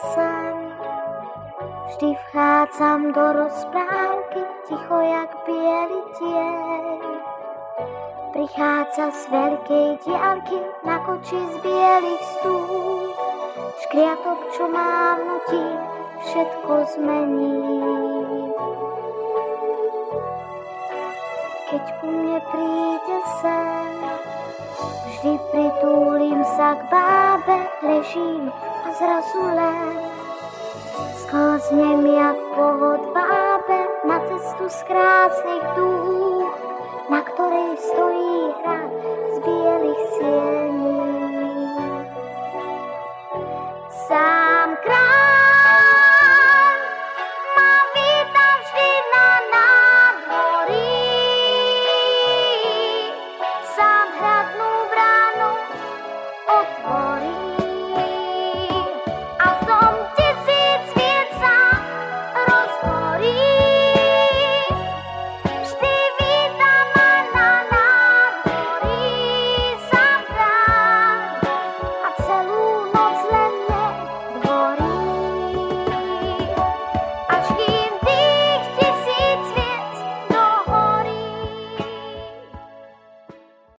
sen. Vždy vchádzam do rozprávky, ticho jak biely tieň. Prichádza z veľkej diaľky, na koči z bielých stúp. Škriatok, čo má vnúti, všetko zmení. Keď ku mne príde sen, vždy pritúlim sa k bábe, ležím a zrazu len sklznem jak pohod vábe na cestu z krásnych dúch, na ktorej stojí hrad z bielých siení. Sám